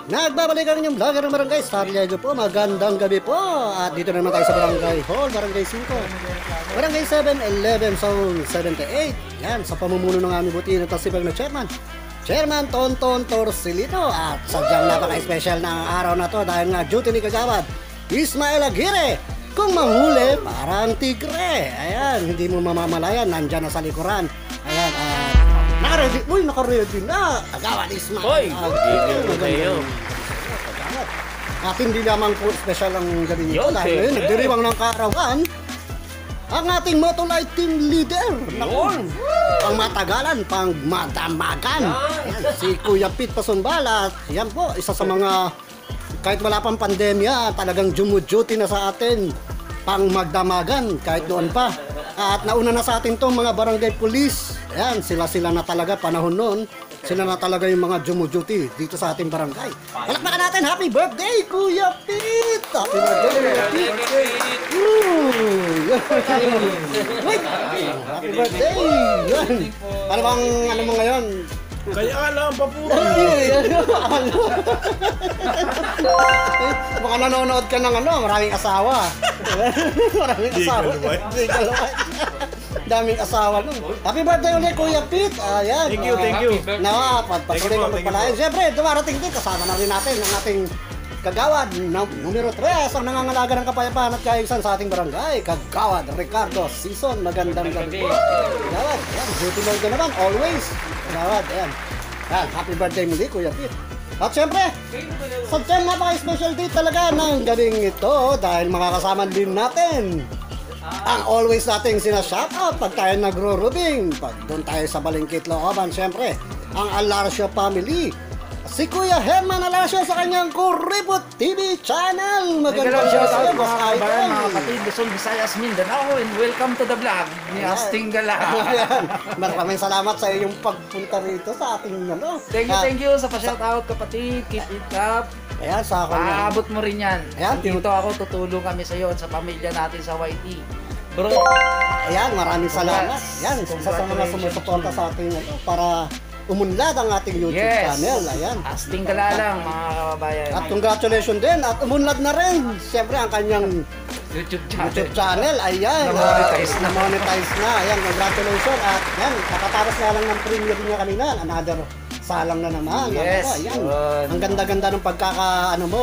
Nagbabalik ang inyong vlogger ng Barangay Sarliego po. Magandang gabi po. At dito naman tayo sa Barangay Hall, Barangay 5, Barangay 7-11, Zone 78. Yan, sa pamumuno ng aming buti na tasipag na Chairman Tonton Torsilito. At sadyang napaka-special na araw na to dahil nga duty ni Kagawad Ismael Aguirre. Kung manghuli, parang tigre. Ayan, hindi mo mamamalayan, nandyan na sa likuran. Ayan, naka-ready. Uy, naka-ready na. Kagawad Ismael. Hoy, hindi kayo. At hindi lamang po special ang gabi nito dahil ngayon nagdiriwang ng kaarawan ang ating Motolite team leader. Naku, ang matagalan, pang madamagan. Ayan, si Kuya Pete Pasunbala. Yan po, isa sa mga kahit wala pang pandemya, talagang jumuduty na sa atin pang magdamagan kahit noon pa. At nauna na sa atin tong mga barangay police. Ayan, sila na talaga panahon noon. Sila na talaga yung mga jumuduty dito sa ating barangay. Palakpakan natin, happy birthday, Kuya Pete! Happy birthday, Kuya Pete! Wait! Happy birthday! Yan! Ano bang, ano mo ngayon? Kaya alam pa po. Baka nanonood ka ng maraming asawa. Maraming asawa. Hindi kalaway. Daming asawa nun. Happy birthday ulit, Kuya Pete. Ayan. Thank you, thank you. Pagpatuloy ka magpalain. Siyempre, dumarating din. Kasama na rin natin ang ating kagawad numero 3 ang nangangalaga ng kapayapaan at kaayusan sa ating barangay. Kagawad Ricardo Season. Magandang gabi po. Kagawad, ayan. Duty mode ka naman. Always. Kagawad, ayan. Ayan. Happy birthday muli, Kuya Pete. At siyempre, sadyang napaka-special day talaga ng gabing ito dahil makakasama din natin ang always nating sinashoutout pag tayo nagro-rubing. Pag doon tayo sa Balingkit Looban, siyempre, ang Alarcio family. Si Kuya Herman Alarcio sa kanyang Kuripot TV channel. Magandang shoutout mga kabayan, mga kapatid, Luzon, Visayas, Mindanao, and welcome to the vlog ni Asting Gala. Maraming salamat sa iyong pagpunta rito sa ating Thank you sa pa-shoutout, kapatid. Keep it up. Ayan, sa ako Paabot mo rin yan. Ayan, dito ako, tutulong kami sa iyo at sa pamilya natin sa YT. Bro, ayan, maraming salamat. Ayan, isa sa mga sumusuporta sa ating para umunlad ang ating YouTube channel. Ayan. Asting Gala lang, mga kababayan. At congratulations din. At umunlad na rin. Siyempre, ang kanyang YouTube channel. Ayan. Na-monetize na. Ayan, congratulations. At yan, nakatapos na lang ng premiere niya kanina. Another salang na naman. Yes. Ayan. Ang ganda-ganda ng pagkakaano mo.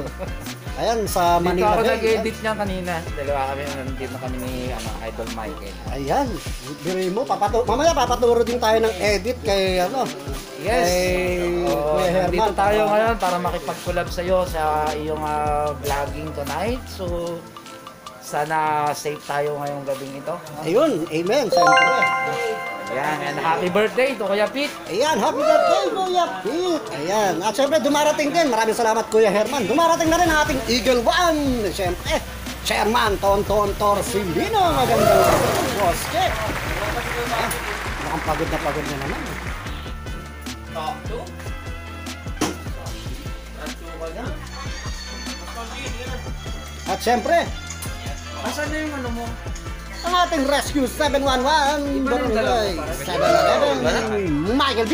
Ayan, sa Dito Manila. ako nag-edit niya kanina. Dalawa kami, nandito na kami ni Idol Mike. Ayan, biri mo, mamaya papaturo din tayo ng edit kay Yes. Kuya Herman. Dito tayo ngayon para makipag-collab sa iyo sa iyong vlogging tonight. So, sana safe tayo ngayong gabing ito. Ayun, amen, siyempre. Ayan, and happy birthday to Kuya Pete. Ayan, happy birthday, Kuya Pete. Ayan, at siyempre dumarating din, maraming salamat Kuya Herman. Dumarating na rin ang ating Eagle One. Siyempre, Chairman Tonton Torsilino. Magandang boss check. Mukhang pagod na naman. At siyempre, Asan na yung ano mo? ang ating Rescue 711 Barangay 711 Michael B.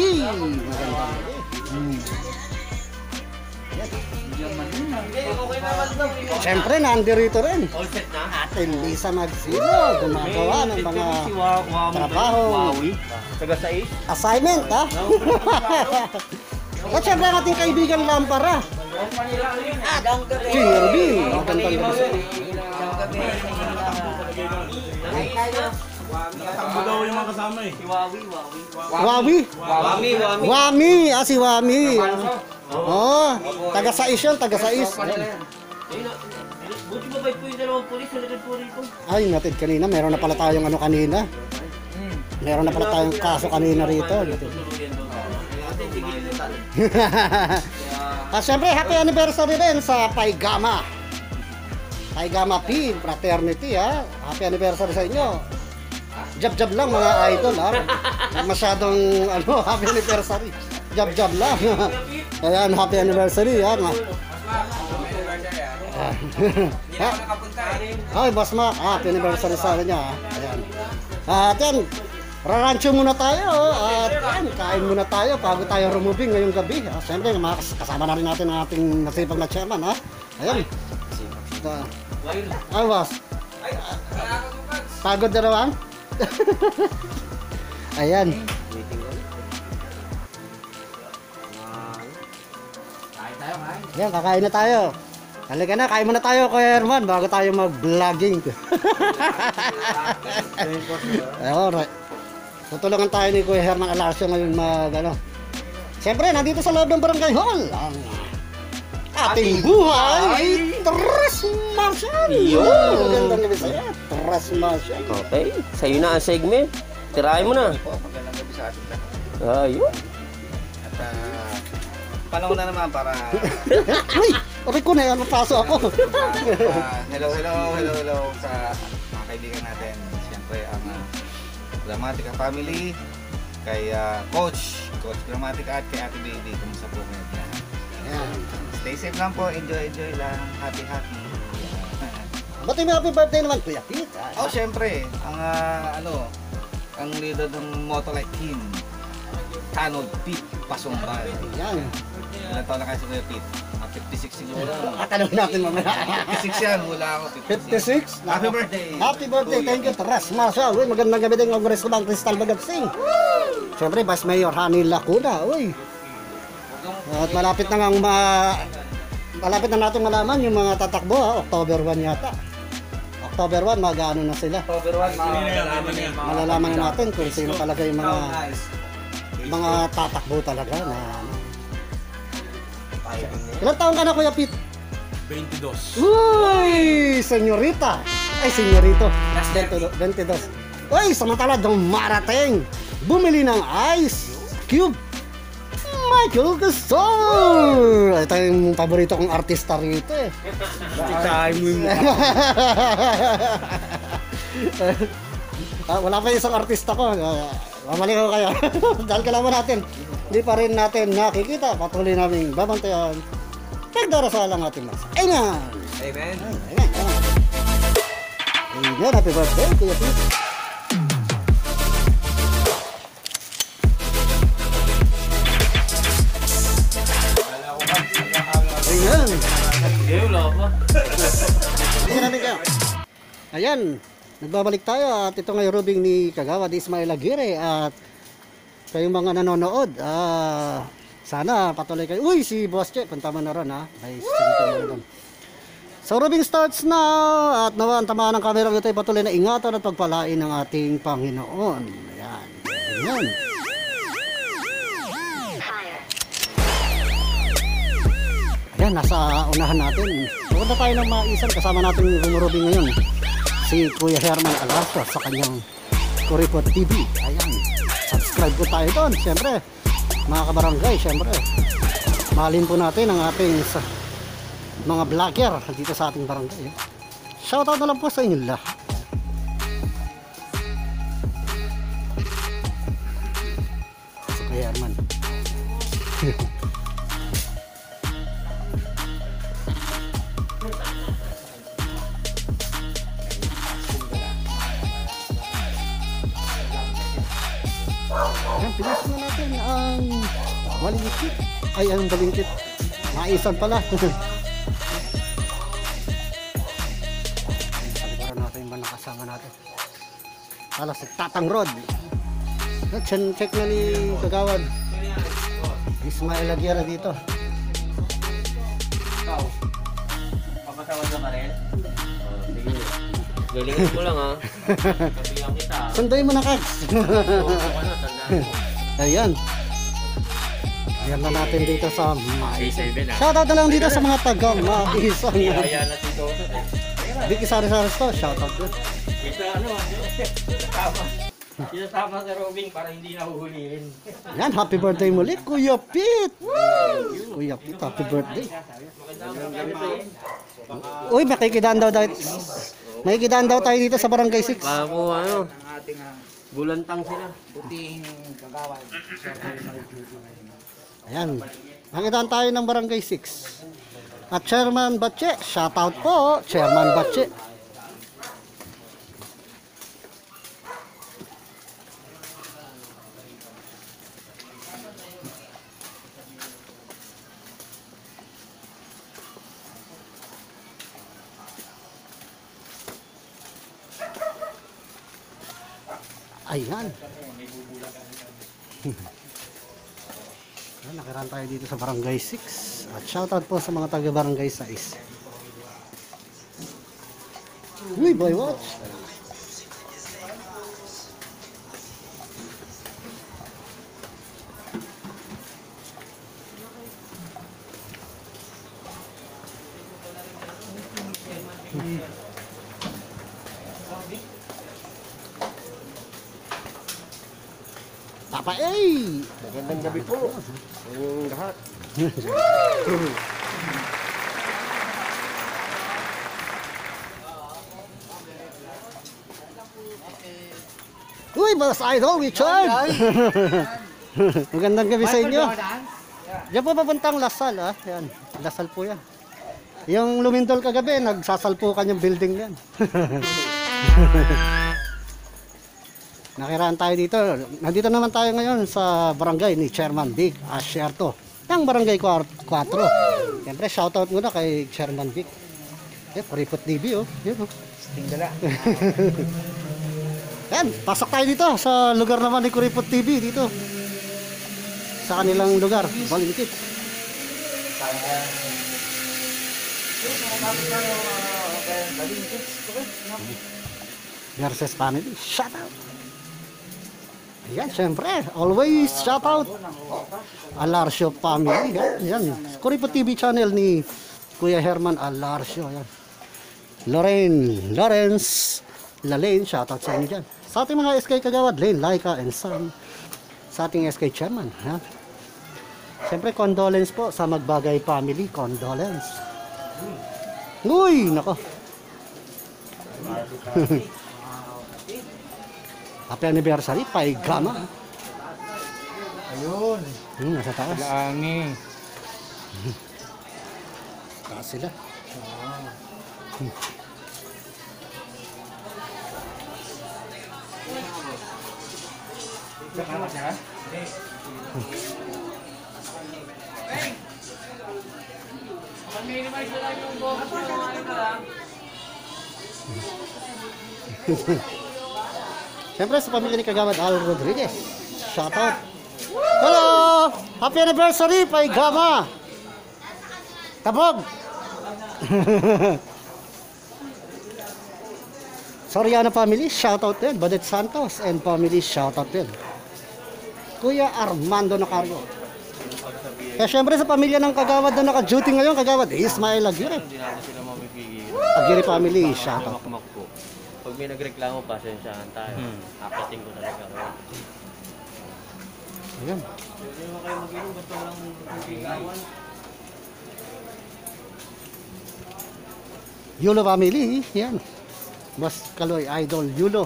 Siyempre, nandirito rin ating Lisa Magsino, gumagawa ng mga trabaho, assignment, ha? At siyempre, ang ating kaibigan Lampara at Kirby. Magandang gabi. Takbo daw yung mga kasama eh. Wami, si Wami. Oh, taga-sais yun, taga-sais. Buti ba ba po yung dalawang pulis na nagad po rito? Ay, natid kanina, meron na pala tayong kanina. Meron na pala tayong kaso kanina rito. At syempre, happy anniversary rin sa Paigama P Fraternity, ha. Happy anniversary sa inyo. Jab-jab lang mga idol, ha. Masyadong happy anniversary. Jab-jab lang. Ayan, happy anniversary, ha. Ay, Boss Mac, happy anniversary sa kanya, ha. Ayan. At yan, Rarancho muna tayo at yan, kain muna tayo bago tayo removing ngayong gabi. Siyempre, kasama na rin natin ang ating nasipag na chairman, ha? Ayan. Ay, boss. Pagod na naman? Ayan. Kain tayo, kain. Ayan, kakain na tayo. Halika na, kain muna tayo, Kuya Herman, bago tayo mag-vlogging. Alright. Tutulungan tayo ni Kuya Herman Alarcio ngayon Siyempre, nandito sa loob ng Barangay Hall, ang ating buhay, Tres Marcial. Magandang gabi sa'yo, Tres Marcial. Okay, sa'yo na ang segment. Tirahin mo na. Magandang gabi sa ating lahat. Ayun. At panahon na naman para Uy, aray ko na yan, mapaso ako. hello sa mga kaibigan natin. Siyempre ang Gramatica family, kay Coach Gramatica at kay Ate Baby. Kumusta po kayo lahat? Ayan. Stay safe lang po, enjoy lang, happy. Ba't yung happy birthday naman, Kuya Pete? Oh, siyempre, ang leader ng Motolite team, Tanod Pete Pasumbal. Yan. Ilan taon na kayo si Kuya Pete? 56 siguro. Katanong natin mamaya. 56 yan, hula ako. 56? Happy birthday! Happy birthday, thank you, Tres Marcial. Uy, magandang gabi din, Congressman Cristal Bagagsing. Siyempre, Vice Mayor Hani Lacuna. Uy. At malapit na natin malaman yung mga tatakbo, ha? October 1 yata. October 1, mag-ano na sila. October 1, Malalaman na natin kung sino talaga yung mga tatakbo talaga na Ilang taon ka na, Kuya Pete? 22. Uy! Senyorita! Ay, senyorito. 22. Uy, samantala, dumarating. Bumili ng ice cube. Michael Gasol! Ito yung paborito kong artista rito eh. Tikahin mo yung Wala pa isang artista ko. Mamali ko kayo. Dahil kalaman natin, hindi pa rin natin nakikita. Patuloy namin babantayan. Nagdarasal ang ating mas. Amen! Amen! Amen! Amen! Happy birthday, Kuya Pete! Ayan! Ayan! Nagbabalik tayo at ito ngayon rubing ni Kagawad Ismael Aguirre at kayong mga nanonood. Sana patuloy kayo. Uy, si Boss Che, punta mo na ron ha. Ay, so rubing starts now at nawa ang tamaan ng camera ito ay patuloy na ingatan at pagpalain ng ating Panginoon. Ayan. Ayan. Ayan, nasa unahan natin. Pupunta tayo ng maisan kasama natin yung rumurubing ngayon. Si Kuya Herman Alarcio sa kanyang Kuripot TV. Ayan. Subscribe po tayo doon. Siyempre, mga kabarangay, siyempre. Mahalin po natin ang ating mga vlogger dito sa ating barangay. Shoutout na lang po sa inyo lahat. Si Kuya Herman. Ayan, pinas na natin ang balingkit. Ay, ang balingkit. Maisan pala. Palikuran natin yung mga kasama natin. Alas, Tatang Rod. Check na ni Kagawad Ismael Aguirre dito. Ikaw, papasawad ka rin? Sige. Galingan mo lang ha. Kapiyang kita. Sunduin mo na, Kags. Ayan. Ayan na natin dito sa Maisan. Shoutout na lang dito sa mga taga Maisan. Kaya na dito. Vicky Sari-Sari Store, shoutout din. Ito tama sa Robing para hindi nahuhulihin. Yan, happy birthday muli, Kuya Pete! Kuya Pete, happy birthday. Uy, makikidaan daw tayo. Makikidaan daw tayo dito sa Barangay 6. Ako ano, Ang ating bulantang sila. puting Kagawad. Ayan, makikidaan tayo ng Barangay 6. At Chairman Batche, shoutout po, Chairman Batche. Ayan. Ayan, nakiran tayo dito sa Barangay 6. At shoutout po sa mga taga Barangay 6. Uy, boy, watch. Papa A! Magandang gabi po. Yung lahat. Uy, Boss Idol, Richard! Magandang gabi sa inyo. Diyan po papuntang Lasal, ha? Yan, Lasal po yan. Yung lumindol kagabi, nagsasalpukan yung building yan. Nakiraan tayo dito. Nandito naman tayo ngayon sa barangay ni Chairman Vic Asierto. Ang barangay 4. Siyempre, shoutout muna kay Chairman Vic. Kuripot TV, oh. Yun, oh. Tingala. Yan, pasok tayo dito sa lugar naman ni Kuripot TV dito. Sa kanilang lugar, Balingkit. Versus family, shout out. Ayan, syempre, always shout out. Alarcio family, yan. Kuripot TV channel ni Kuya Herman Alarcio, yan. Lawrence, Lalaine, shout out sa inyo dyan. Sa ating mga SK Kagawad, Lane, Laika, and Sam. Sa ating SK Chairman, ha? Siyempre, condolence po sa Magbagay family, condolence. Uy, nako. Happy anniversary, Pai Gama. Ayun. Nasa taas. Langi. Taas sila. Siyempre sa pamilya ni Kagawad Al Rodriguez, shout out. Hello! Happy anniversary, Pai Gama! Tabog! Soriano family, shout out din. Badet Santos and family, shout out din. Kuya Armando Nacario. Kaya syempre sa pamilya ng Kagawad na naka-duty ngayon, Kagawad Ismael Aguirre. Hindi natin sila mamipigil. Aguirre family, shout out. Makmak po. Pag may nagreklamo, pasensyahan tayo. Akitin ko talaga. Ayan. Hindi naman kayo mag-inom, ba't walang magpipigawan? Yulo family, yan. Boss Kaloy, Idol Yulo.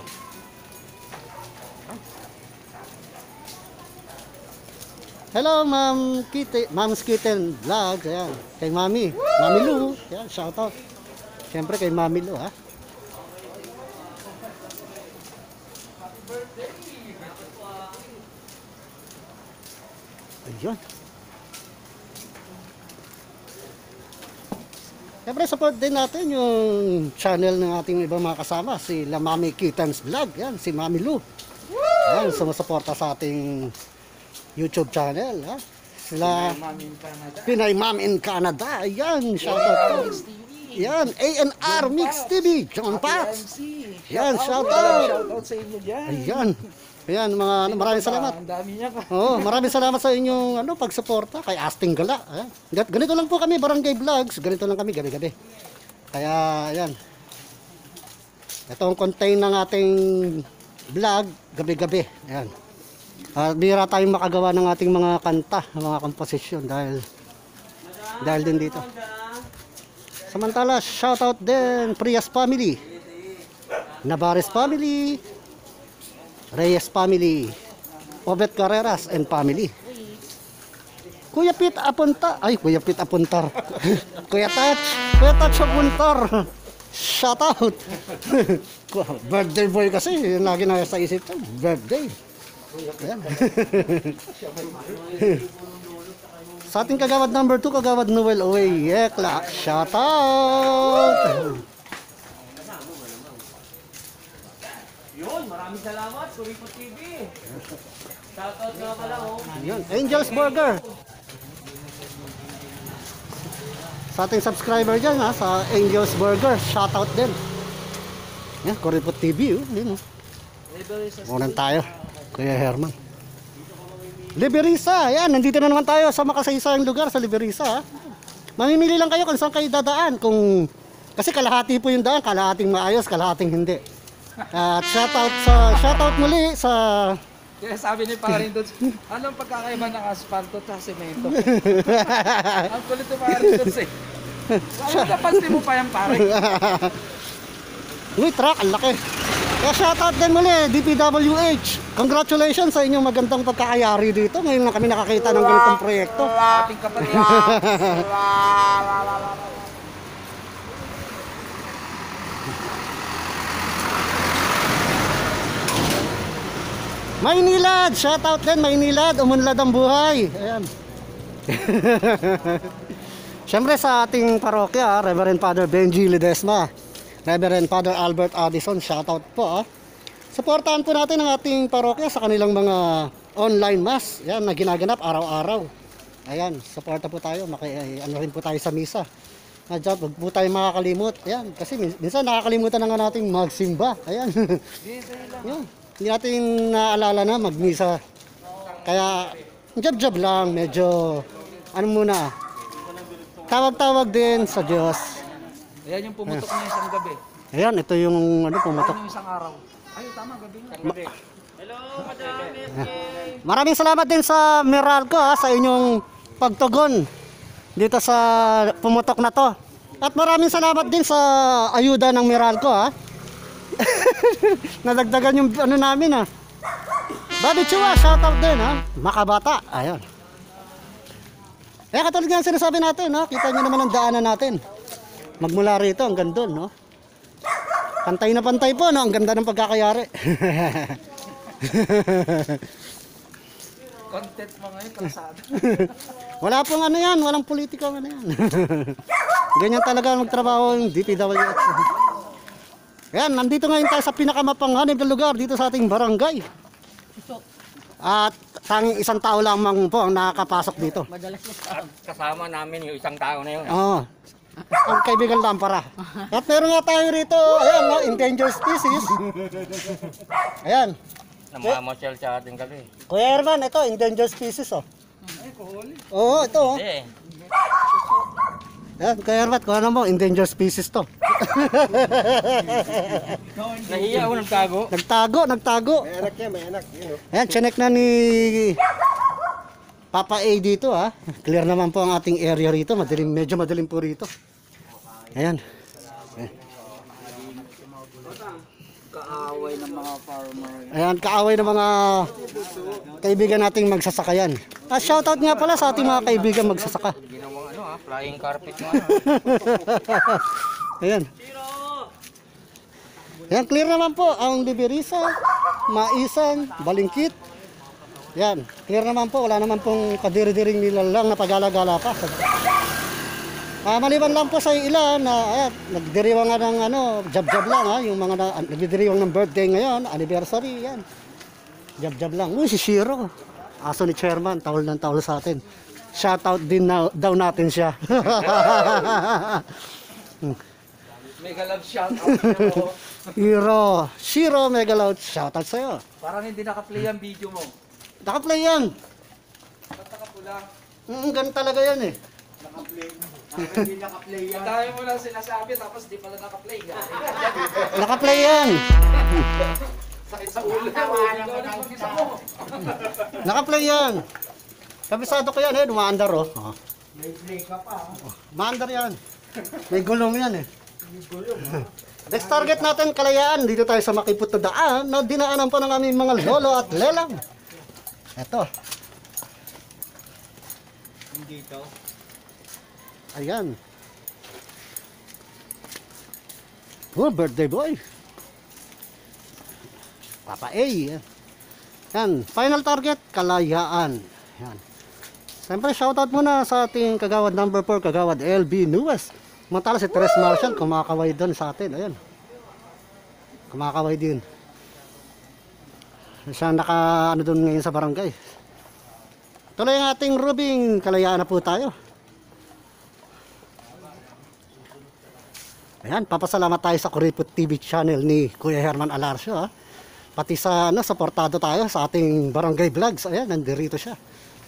Hello, Ma'am Kitten, Ma'am Kitten Vlog, ayan. Kay Mami, Mami Lu, yan, shout out. Siyempre kay Mami Lu, ha. Ayun. Siyempre, support din natin yung channel ng ating ibang mga kasama, si La Mami Kittens Vlog, yan, si Mami Lu. Yan, sumusuporta sa ating YouTube channel, ha? Sila Pinay Mom in Canada, yan, shoutout po. Yan, ANR Mix TV, John Pax. Yan, shoutout. Shoutout sa inyo dyan. Ayan. Ayan, maraming salamat. Ang dami niya pa. Oo, maraming salamat sa inyong pagsuporta kay Asting Gala. Ayan. Ganito lang po kami, Barangay Vlogs. Ganito lang kami, gabi-gabi. Kaya, ayan. Ito ang contain ng ating vlog, gabi-gabi. Ayan. Bihira tayong makagawa ng ating mga kanta, mga komposisyon dahil din dito. Samantala, shoutout din Prias family, Navarez family, Reyes family, Obet Carreras and family. Kuya Pit Apuntar. Kuya Touch Apuntar. Shout out. Birthday boy kasi, lagi na sa isip ko, birthday. Ayan. Sa ating Kagawad number 2, Kagawad Noel Owe Yekla. Shout out. Maraming salamat, Kuripot TV. Shoutout nga pala, oh. Yun, Angel's Burger. Sa ating subscriber dyan ha, sa Angel's Burger, shoutout din. Yan, Kuripot TV, yun oh. Unan tayo, Kuya Herman. Liberisa, yan, nandito na naman tayo sa makasaysayang lugar sa Liberisa ha. Mamimili lang kayo kung saan kayo dadaan, kasi kalahati po yung daan, kalahating maayos, kalahating hindi. At shoutout muli sa Kaya sabi ni Paring Dudes, anong pagkakaiba ng asfalto at semento? Ang kulit ni Paring Dudes eh. Ano napansin mo pa yan, Paring? Uy, truck, ang laki. Kaya shoutout din muli, DPWH. Congratulations sa inyong magandang pagkakayari dito. Ngayon lang kami nakakita ng ganitong proyekto. Ating kapatid. Maynilad, shoutout din Maynilad, umunlad ang buhay. Ayan. Siyempre sa ating parokya, Reverend Father Benji Ledesma, Reverend Father Albert Addison, shoutout po. Suportahan po natin ang ating parokya sa kanilang mga online mass, yan, na ginaganap araw-araw. Ayan, suporta po tayo, ano rin po tayo sa misa. Diyan, wag po tayo makakalimot. Ayan, kasi minsan nakakalimutan na nga nating magsimba. Ayan. Yan. Hindi natin naalala na magmisa. Kaya, jab-jab lang, medyo, ano muna, tawag-tawag din sa Diyos. Ayan yung pumutok niya isang gabi. Ayan, ito yung ano, pumutok. Ayan yung isang araw. Ay, tama, gabi nga. Hello, Madam SK. Maraming salamat din sa Meralco sa inyong pagtugon dito sa pumutok na to. At maraming salamat din sa ayuda ng Meralco Nadagdagan yung ano namin Bobby Chua, shoutout din Makabata, ayun. Kaya katulad nga sinasabi natin kita nyo naman ang daanan natin. Magmula rito hanggang doon Pantay na pantay po ang ganda ng pagkakayari. Content mo ngayon, kalsada. Wala pong ano yan, walang politika ano yan. Ganyan talaga magtrabaho yung DPWH. Ayan, nandito ngayon tayo sa pinakamapanghanib na lugar dito sa ating barangay. At tanging isang tao lamang po ang nakakapasok dito. At kasama namin yung isang tao na yun. Oo. Ang kaibigan Lampara. At meron nga tayo rito, ayan endangered species. Ayan. Namamasyal sa ating gabi. Kuya Herman, ito, endangered species Oo, ito Hindi. Ayan, Kuya Herman, kung ano mo, endangered species to. Nahiya ako nagtago. Nagtago. May anak yan, may anak. Ayan, chinek na ni Papa A dito Clear naman po ang ating area rito. Madilim, medyo madilim po rito. Ayan. Kaaway ng mga farmer. Ayan, kaaway ng mga kaibigan nating magsasakayan. At shoutout nga pala sa ating mga kaibigan magsasaka. Ginawang flying carpet mo Ayan. Ayan, clear naman po ang Liberisa, Maisan, Balingkit. Yan, clear naman po. Wala naman pong kadiri-diring nilalang na pagala-gala pa. Maliban lang po sa ilan na nagdiriwang nga ng jab-jab lang yung mga nagdiriwang ng birthday ngayon, anniversary, yan. Jab-jab lang. Si Shiro, aso ni Chairman, tahol ng tahol sa atin. Shoutout din daw natin siya. Mega love shoutout. Shiro, mega loud shoutout sa'yo. Parang hindi naka-play ang video mo. Naka-play yan. Ba't nakapula? Ganun talaga yan Hindi naka-play yan. Dahil mo lang sinasabi tapos di pala naka-play. Naka-play yan. Sakit sa ulo. Ikaw na mag-isa mo. Naka-play yan. Kabisado ko yan umaandar May play ka pa. Maandar yan. May gulong yan Next target natin, Kalayaan. Dito tayo sa makipot na daan na dinaanan pa ng aming mga lolo at lelang. Eto. Dito. Ayan. Birthday boy. Papa A. Yan. Final target, Kalayaan. Yan. Siyempre, shoutout muna sa ating kagawad number 4, kagawad LB Nuez. Mantala si Teres Marshall, kumakaway doon sa atin. Ayan. Kumakaway din. Siya naka ano doon ngayon sa barangay. Tuloy ang ating Rubing, kalayaan na po tayo. Ayan, papasalamat tayo sa Kuripot TV channel ni Kuya Herman Alarcio, ha? Pati sa ano, suportado tayo sa ating barangay vlogs. Ayan, nandirito siya.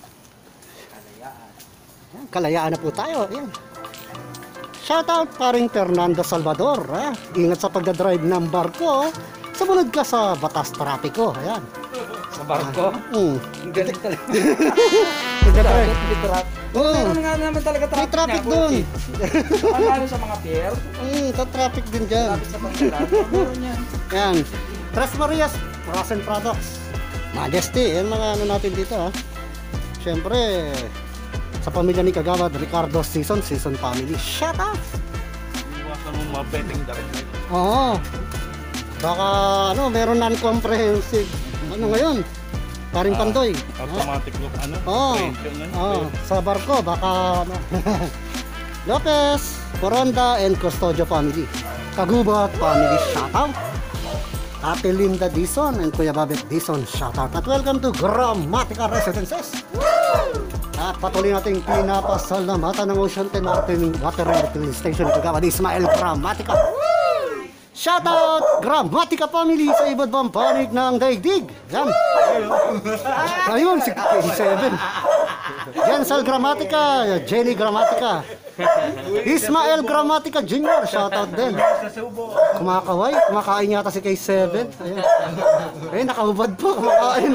Ayan, kalayaan na po tayo. Ayan. Shoutout paring Fernando Salvador, ha? Ingat sa pagdadrive ng barko. Sumunod ka sa batas trapiko. Ayan. Sa barko? Ang galing talaga. Pagdadrive. Meron nga naman talaga May traffic doon. Ano sa mga pier? Traffic din dyan. Traffic sa pagdadrive. Meron yan. Yan. Tres Marias, Frozen Products. Majesty, yan mga ano natin dito, ha. Siyempre, sa pamilya ni Kagawad, Ricardo Season Family. Shout out! Iwasan mo mga betting direct. Oo. Baka, ano, meron non-comprehensive. Ano ngayon? Paring Pandoy. Automatic look, ano? Oo. Trade, Oo. Sa barko, baka, ano. Lopez, Coronda, and Custodio family. Kagubat family, shout out! Ate Linda Dison and Kuya Babet Dison, shoutout. At welcome to Gramatica Residences. At patuloy nating pinapasalamatan ng Ocean 10 Water Refilling Station ito Kagawad Ismael Gramatica. Shoutout Gramatica family sa iba't ibang panig ng daigdig. Yan. Ayun, si K7. Jensel Gramatica, Jenny Gramatica, Ismael Gramatica Jr. Shoutout din. Kumakaway, kumakain yata si K7. Ayan. Eh, nakahubad po, kumakain.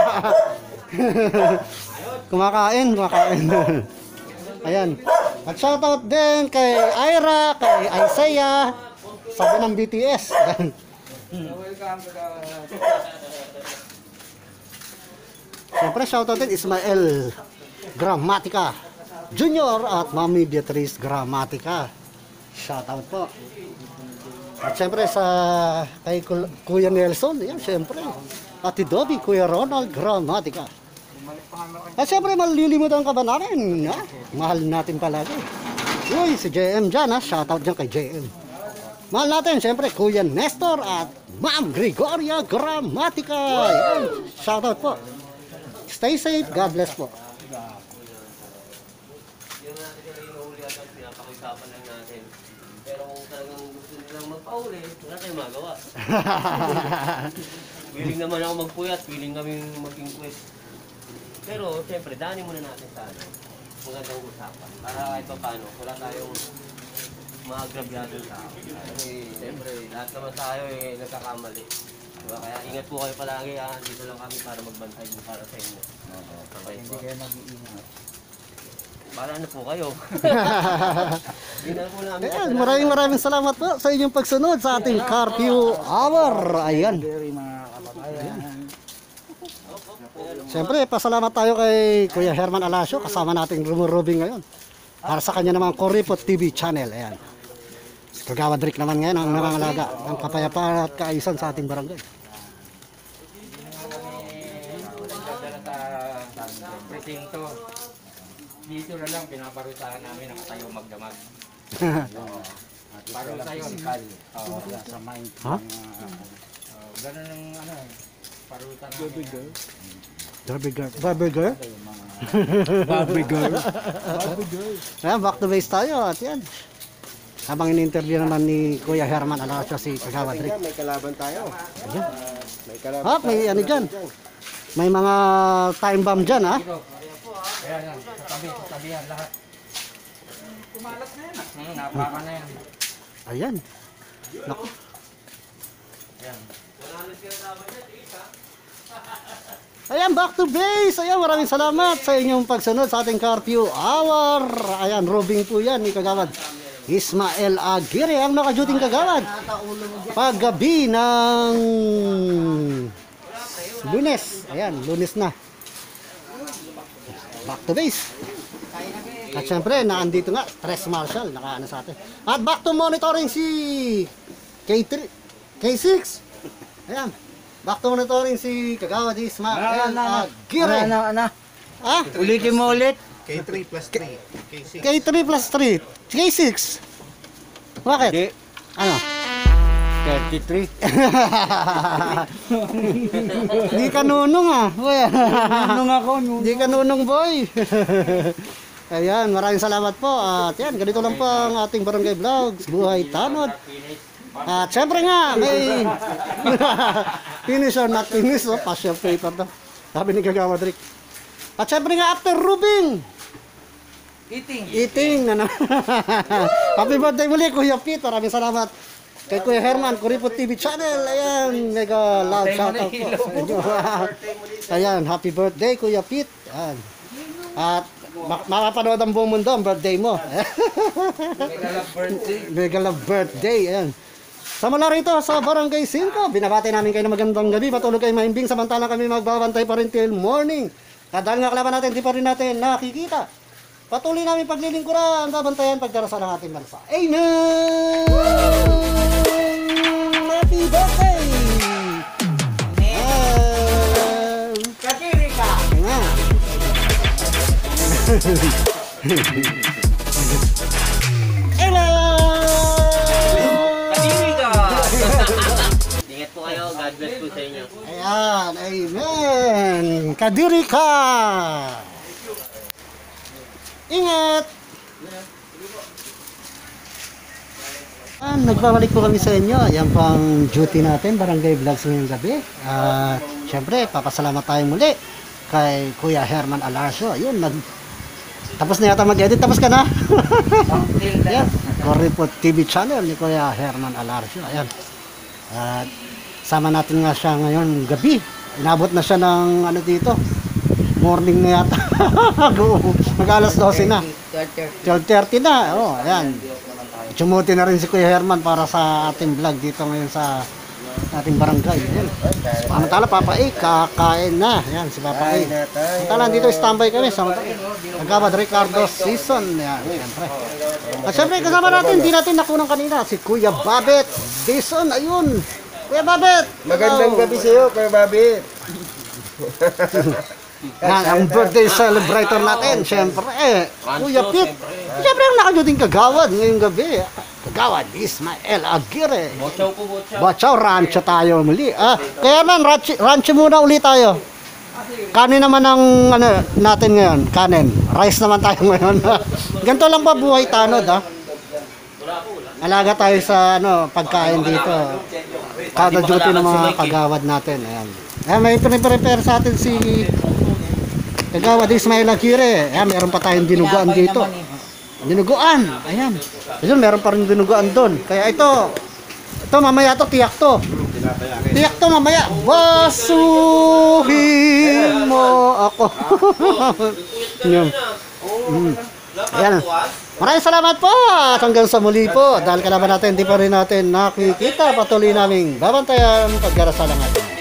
kumakain. Ayan. At shoutout din kay Ira, kay Isaiah, sabi ng BTS. Welcome to the... Siyempre, shoutout din Ismael Gramatica Junior at Mami Beatrice Gramatica. Shoutout po. At siyempre sa kay Kuya Nelson, yan siyempre. Ate Dobby, Kuya Ronald Gramatica. At siyempre, malilimutan ka ba namin? Ha? Mahal natin palagi. Uy, si JM dyan, ha? Shoutout dyan kay JM. Mahal natin, siyempre, Kuya Nestor at Ma'am Gregoria Gramatica. Yan. Shoutout po. Stay safe, God bless po. Yung natin talaga yung mahuli at pinapakisapan lang natin. Pero kung talagang gusto nilang magpahuli, wala tayong magawa. Willing naman ako magpuyat, willing kami maging quest. Pero siyempre, daanin muna natin sa ano, magandang usapan. Para kahit pa paano, wala tayong maagrabyado sa tao. Kasi siyempre, lahat naman tayo nagkakamali. Diba? Kaya ingat po kayo palagi, ha? Dito lang kami para magbantay para sa inyo. Okay, Hindi kayo mag-iingat. para ano po kayo? Hindi na po namin. Ayan, maraming salamat po sa inyong pagsunod sa ating curfew hour. Ayan. Very mga kapatayan. Siyempre, pasalamat tayo kay Kuya Herman Alasio, kasama nating rumurubing ngayon. Para sa kanya naman Kuripot TV channel. Ayan. Si Kagawad Rick naman ngayon ang nangangalaga ng kapayapaan at kaayusan sa ating barangay. Sa presinto. Dito na lang pinaparusahan namin ang tayo magdamag. Parusa yun. Sa mind. Ha? Ganun ang ano, parusa namin. Barbie girl. Barbie girl? Barbie girl. Ayan, back to base tayo at yan. Habang in-interview naman ni Kuya Herman Alasio si Kagawad Rick. May kalaban tayo. Ayan. May kalaban. Ah, may ano dyan. May mga time bomb dyan, ha? Ayan yan, sa tabi yan lahat. Kumalat na yan. Napaka na yan. Ayan. Naku. Ayan, back to base. Ayan, maraming salamat sa inyong pagsunod sa ating curfew hour. Ayan, robing po yan ni Kagawad Ismael Aguirre, ang nakaduting Kagawad. Paggabi ng Lunes. Ayan, Lunes na. Back to base. At syempre, naandito nga, Tres Marshall, nakaano sa atin. At back to monitoring si K3, K6. Ayan. Back to monitoring si Kagawad Ismael Aguirre. Ha? Ulitin mo ulit. K3 plus 3. K6. K3 plus 3. K6. Bakit? Ano? 33. Di ka nunong ah. Nunong ako. Di ka nunong boy. Ayan, maraming salamat po. At yan, ganito lang po ang ating Barangay Vlogs, Buhay Tanod. At syempre nga, may finish or not finish, oh, partial paper to. Sabi ni Kagawa Rick. At syempre nga, after rubbing, eating na naman. Happy birthday muli, Kuya Pete. Maraming salamat kay Kuya Herman, Kuripot TV Channel. Ayan, mega loud shoutout po sa inyo. Ayan, happy birthday, Kuya Pete. Ayan. At makapanood ang buong mundo ang birthday mo. Mega love birthday. Ayan. Sa mula rito sa Barangay 5, binabati namin kayo ng magandang gabi. Patulog kayo maimbing samantalang kami magbabantay pa rin till morning. At dahil nga kalaban natin, di pa rin natin nakikita. Patuloy namin paglilingkuran, babantayan, pagdarasan ng ating bansa. Amen! Happy birthday! Katiri ka! Kadiri ka! Ingat po kayo. God bless po sa inyo. Ayan, amen! Kadiri ka! Ingat! Nagbabalik po kami sa inyo. Ayan pang duty natin, Barangay Vlogs ngayong gabi. At syempre, papasalamat tayo muli kay Kuya Herman Alarcio. Ayun, tapos na yata mag-edit. Tapos ka na? Ayan, Kuripot TV Channel ni Kuya Herman Alarcio. Ayan. At sama natin nga siya ngayon gabi. Inabot na siya ng ano dito. Morning na yata. Mag-alas 12 na. 12:30 na. Oh, ayan. Sumuti na rin si Kuya Herman para sa ating vlog dito ngayon sa ating barangay. Ayan. Samantala, Papa A, kakain na. Ayan, si Papa A. Samantala, dito standby kami. Kagawad Ricardo Season. Ayan, siyempre. At siyempre, kasama natin, hindi natin nakunang kanina, si Kuya Babet Season. Ayun. Kuya Babet. Magandang gabi sa iyo, Kuya Babet. Yan, ang birthday celebrator natin, siyempre, Kuya Pete. Siyempre, ang nakaduting kagawad ngayong gabi. Kagawad, Ismael Aguirre. Bochaw po, bochaw. Bochaw, rancho tayo muli. Kaya man, rancho muna ulit tayo. Kanin naman ang ano, natin ngayon, kanin. Rice naman tayo ngayon. Ganito lang ba buhay tanod, ha? Alaga tayo sa ano, pagkain dito. Kada duty ng mga kagawad natin. Ayan. May prepare sa atin si Kagawad Ismael Aguirre. Ayan, meron pa tayong dinuguan dito. Dinuguan. Ayan. Ayun, meron pa rin dinuguan doon. Kaya ito mamaya to, tiyak to. Tiyak to mamaya. Basuhin mo ako. Ayan. Maraming salamat po. At hanggang sa muli po. Dahil kalaban natin, di pa rin natin nakikita. Patuloy naming babantayan pagdarasal ng atin.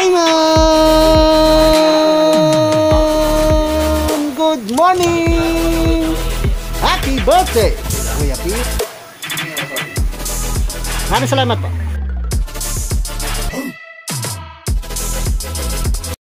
Amen! Good morning! Happy birthday, Kuya Pete! Maraming salamat po.